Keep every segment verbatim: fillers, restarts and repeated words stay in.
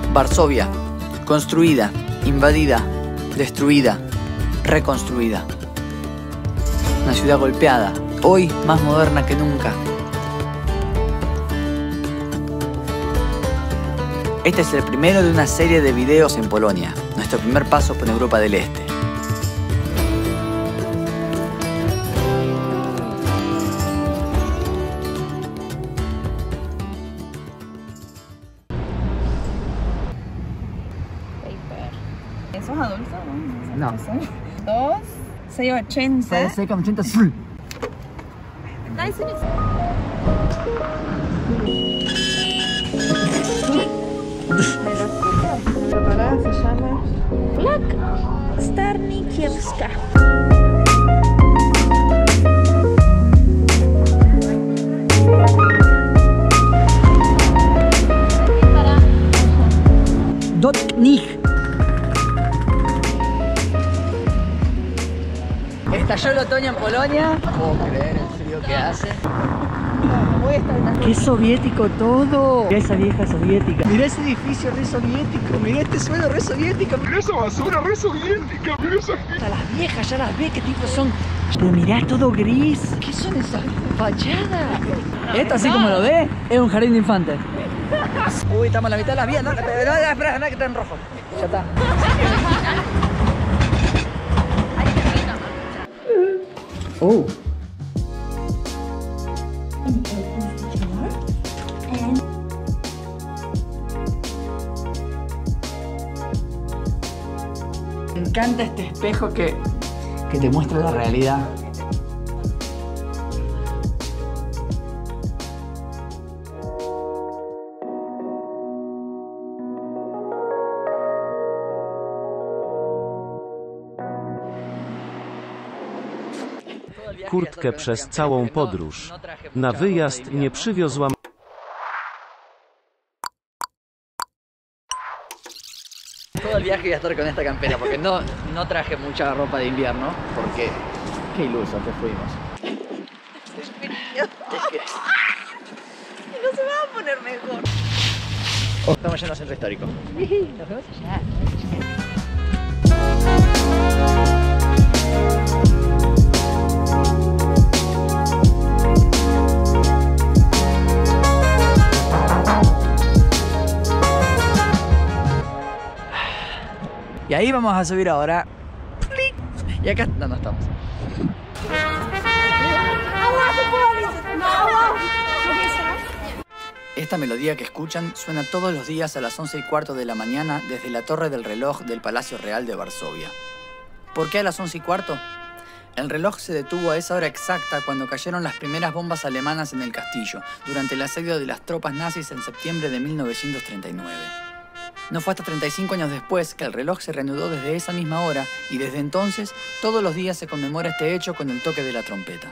Varsovia, construida, invadida, destruida, reconstruida. Una ciudad golpeada, hoy más moderna que nunca. Este es el primero de una serie de videos en Polonia, nuestro primer paso por Europa del Este. ¿Esos adultos? No. Dos, seis ochenta. seis con ochenta. La parada se llama Plac Starnikiewska. Dotnich. Estalló el otoño en Polonia. No puedo creer el frío que hace. ¡Qué soviético todo! Mirá esa vieja soviética. Mirá ese edificio re soviético. Mirá este suelo re soviético. Mirá esa basura re soviética. Mirá esa gente. A las viejas ya las ve qué tipo son. Pero mirá todo gris. ¿Qué son esas fachadas? Esto, así como lo ve, es un jardín de infantes. Uy, estamos a la mitad de las vías. No, no, no, espera, no, que está en rojo. Ya está. Oh. Me encanta este espejo que, que te muestra la realidad. Kurtkę przez całą podróż. Na wyjazd nie przywiozłam. Todo el viaje voy a estar con esta campera porque no, no traje mucha ropa de invierno porque qué iluso que fuimos. Y no se va a poner mejor. Oh, estamos yendo al centro histórico. Nos vemos allá. Y ahí vamos a subir ahora. Y acá no, no estamos. Esta melodía que escuchan suena todos los días a las once y cuarto de la mañana desde la torre del reloj del Palacio Real de Varsovia. ¿Por qué a las once y cuarto? El reloj se detuvo a esa hora exacta cuando cayeron las primeras bombas alemanas en el castillo, durante el asedio de las tropas nazis en septiembre de mil novecientos treinta y nueve. No fue hasta treinta y cinco años después que el reloj se reanudó desde esa misma hora y desde entonces todos los días se conmemora este hecho con el toque de la trompeta.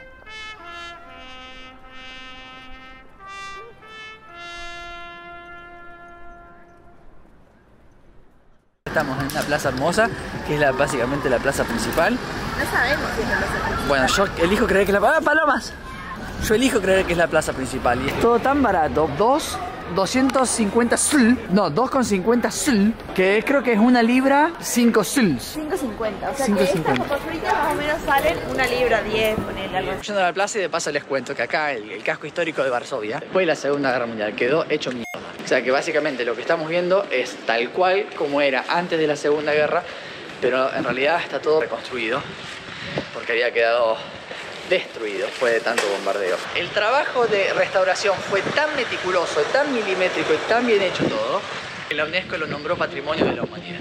Estamos en una plaza hermosa, que es la, básicamente la plaza principal. No sabemos si es la plaza principal. Bueno, yo elijo creer que es la... ¡Ah, palomas! Yo elijo creer que es la plaza principal y es todo tan barato. Dos, doscientos cincuenta sl, no, dos con cincuenta sl, que creo que es una libra, cinco sls. cinco cincuenta, o sea cinco que cincuenta. estas papas fritas más o menos salen una libra diez, ponele algo así. Yendo a la plaza y de paso les cuento que acá el, el casco histórico de Varsovia, después de la Segunda Guerra Mundial, quedó hecho mierda. O sea que básicamente lo que estamos viendo es tal cual como era antes de la Segunda Guerra, pero en realidad está todo reconstruido porque había quedado destruido, fue de tanto bombardeo. El trabajo de restauración fue tan meticuloso, tan milimétrico y tan bien hecho todo, que la UNESCO lo nombró Patrimonio de la Humanidad.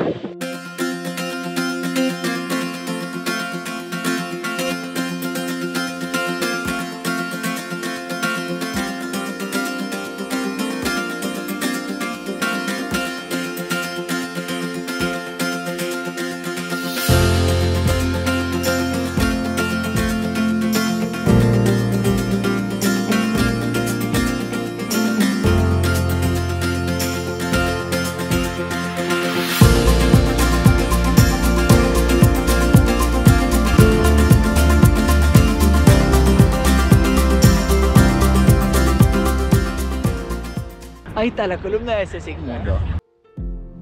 Ahí está la columna de ese Sigmundo.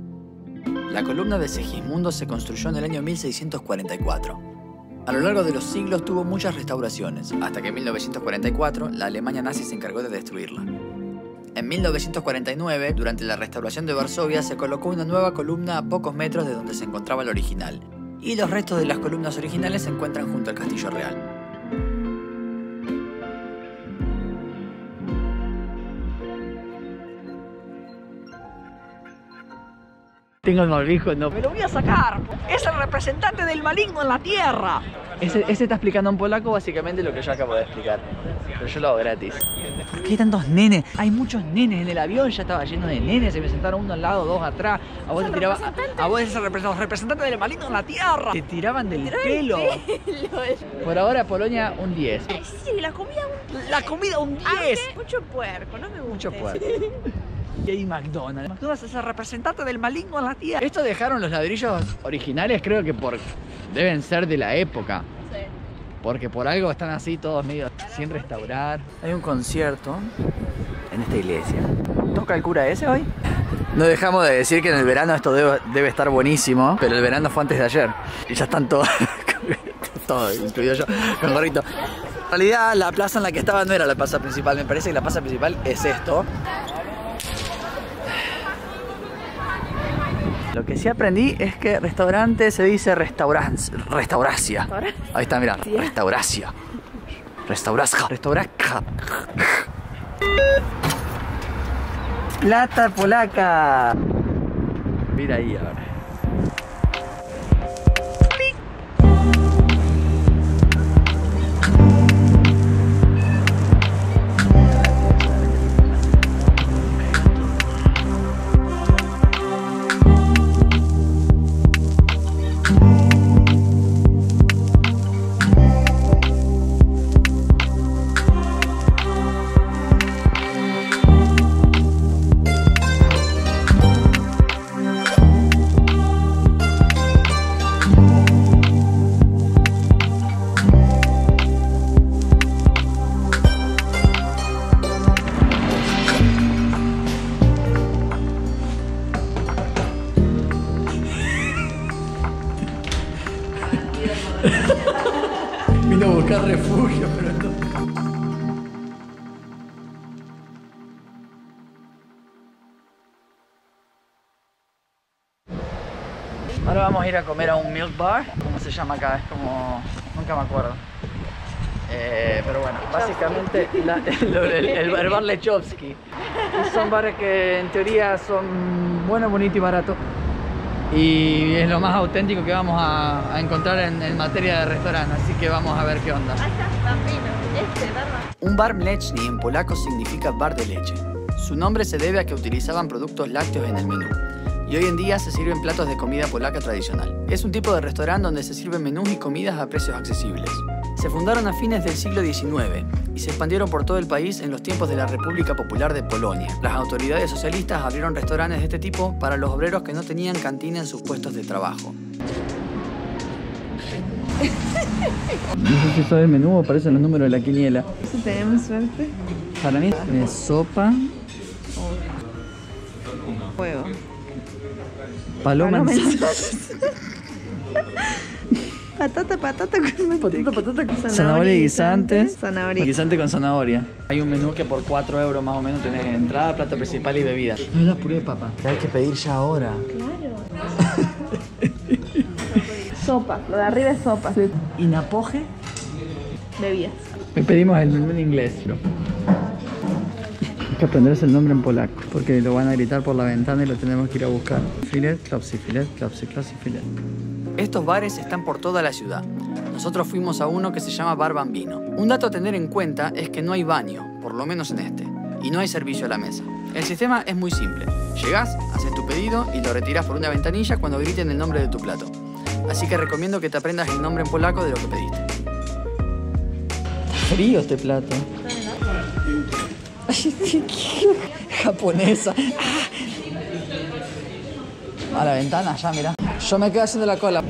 La columna de Segismundo se construyó en el año mil seiscientos cuarenta y cuatro. A lo largo de los siglos tuvo muchas restauraciones, hasta que en mil novecientos cuarenta y cuatro la Alemania nazi se encargó de destruirla. En mil novecientos cuarenta y nueve, durante la restauración de Varsovia, se colocó una nueva columna a pocos metros de donde se encontraba la original, y los restos de las columnas originales se encuentran junto al Castillo Real. Tengo el malvijo, no. ¡Me lo voy a sacar! ¡Es el representante del maligno en la tierra! Ese, ese está explicando en polaco básicamente lo que yo acabo de explicar. Pero yo lo hago gratis. ¿Por qué hay tantos nenes? Hay muchos nenes en el avión, ya estaba lleno de nenes. Se me sentaron uno al lado, dos atrás. A vos te tiraban. A, a vos es el representante, representante del maligno en la tierra. Te tiraban del pelo. Por ahora Polonia un diez. Sí, la comida un La comida un diez. Mucho puerco, no me gusta. Mucho puerco. Y hay McDonald's. McDonald's es el representante del maligno en la tierra. Estos dejaron los ladrillos originales, creo que por deben ser de la época. Sí. Porque por algo están así todos medio sin restaurar. Hay un concierto en esta iglesia. ¿Toca el cura ese hoy? No dejamos de decir que en el verano esto debe, debe estar buenísimo, pero el verano fue antes de ayer. Y ya están todos, todo, incluido yo, con gorrito. En realidad la plaza en la que estaba no era la plaza principal, me parece que la plaza principal es esto. Lo que sí aprendí es que restaurante se dice restaurancia. Restauracia. Ahí está, mira. Restauracia. Restauracja. Restauracja. Plata polaca. Mira ahí ahora. Vino a buscar refugio, pero no. Ahora vamos a ir a comer a un milk bar. ¿Cómo se llama acá? Es como... nunca me acuerdo. Eh, pero bueno, básicamente la, el, el, el, el bar Lechowski. Son bares que en teoría son buenos, bonitos y baratos. Y es lo más auténtico que vamos a, a encontrar en, en materia de restaurante, así que vamos a ver qué onda. Un bar mleczny en polaco significa bar de leche. Su nombre se debe a que utilizaban productos lácteos en el menú. Y hoy en día se sirven platos de comida polaca tradicional. Es un tipo de restaurante donde se sirven menús y comidas a precios accesibles. Se fundaron a fines del siglo diecinueve y se expandieron por todo el país en los tiempos de la República Popular de Polonia. Las autoridades socialistas abrieron restaurantes de este tipo para los obreros que no tenían cantina en sus puestos de trabajo. No sé si sabe el menú o aparecen los números de la quiniela. Si tenemos suerte. Para mí es sopa, Huevo. paloma en salsa. Patata, patata con manteca. Patata, patata con zanahoria y guisantes. Zanahoria. Guisante con zanahoria. Hay un menú que por cuatro euros más o menos tenés entrada, plato principal y bebida. No es la puré de papa. Hay que pedir ya ahora. Sopa. Lo de arriba es sopa. ¿Y napoje? Bebidas. Hoy pedimos el menú en inglés. Pero... hay que aprenderse el nombre en polaco, porque lo van a gritar por la ventana y lo tenemos que ir a buscar. Filet, klopsy, filet, klopsy, klopsy, filet. Estos bares están por toda la ciudad. Nosotros fuimos a uno que se llama Bar Bambino. Un dato a tener en cuenta es que no hay baño, por lo menos en este, y no hay servicio a la mesa. El sistema es muy simple. Llegás, haces tu pedido y lo retirás por una ventanilla cuando griten el nombre de tu plato. Así que recomiendo que te aprendas el nombre en polaco de lo que pediste. Frío este plato. Japonesa. A la ventana, ya, mira. Yo me quedo haciendo la cola.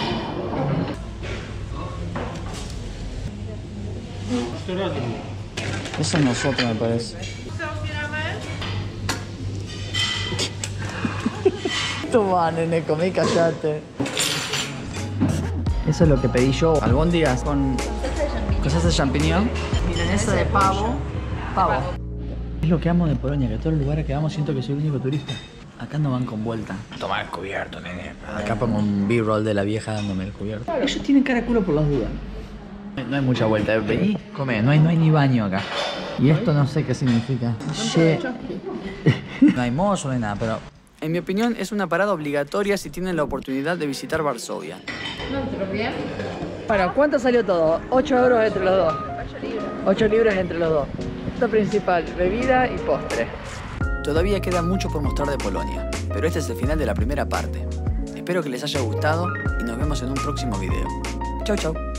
Eso es nosotros, me parece. Toma, nene, comí, callate. Eso es lo que pedí yo. Albóndigas con salsa de champiñón. Milanesa de pavo. Pavo. Es lo que amo de Polonia, que todos los lugares que vamos siento que soy el único turista. Acá no van con vuelta. Toma el cubierto, nene. Acá pongo un B-roll de la vieja dándome el cubierto. Ellos tienen cara de culo por las dudas. No hay mucha vuelta. Vení, come. No hay, no hay ni baño acá. Y esto no sé qué significa. Che. No hay mozo, no hay nada, pero... En mi opinión, es una parada obligatoria si tienen la oportunidad de visitar Varsovia. Bueno, ¿cuánto salió todo? ocho euros entre los dos. ocho libras entre los dos. Esto principal, bebida y postre. Todavía queda mucho por mostrar de Polonia, pero este es el final de la primera parte. Espero que les haya gustado y nos vemos en un próximo video. Chau, chau.